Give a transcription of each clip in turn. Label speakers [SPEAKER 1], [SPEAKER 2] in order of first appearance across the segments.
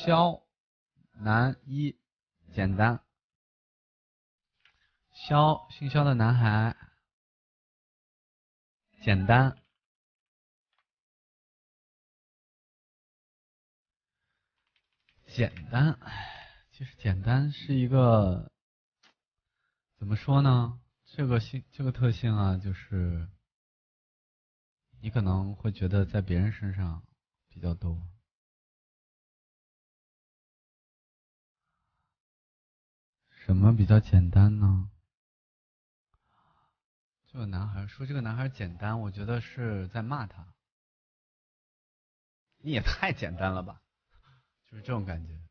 [SPEAKER 1] 萧，男一，简单。萧，姓萧的男孩，简单。简单，其实简单是一个怎么说呢？这个特性啊，就是你可能会觉得在别人身上比较多。什么比较简单呢？这个男孩说这个男孩简单，我觉得是在骂他。你也太简单了吧，就是这种感觉。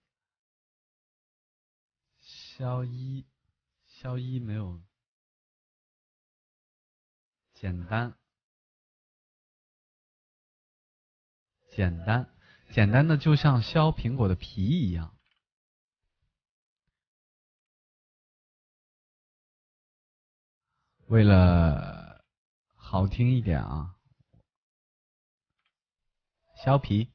[SPEAKER 1] 萧一，萧一没有简单，简单，简单的就像削苹果的皮一样。为了好听一点啊，削皮。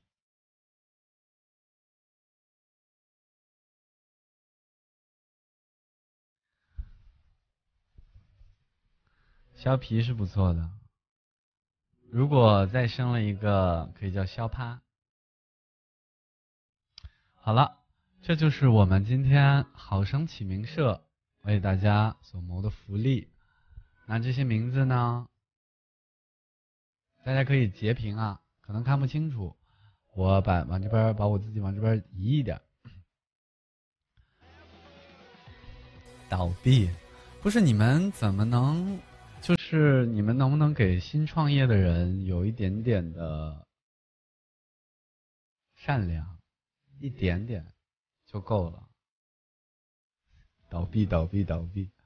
[SPEAKER 1] 削皮是不错的，如果再生了一个，可以叫削趴。好了，这就是我们今天好声起名社为大家所谋的福利。那这些名字呢，大家可以截屏啊，可能看不清楚，我往这边把我自己往这边移一点。倒闭，不是你们怎么能？就是你们能不能给新创业的人有一点点的善良，一点点就够了。倒闭，倒闭，倒闭。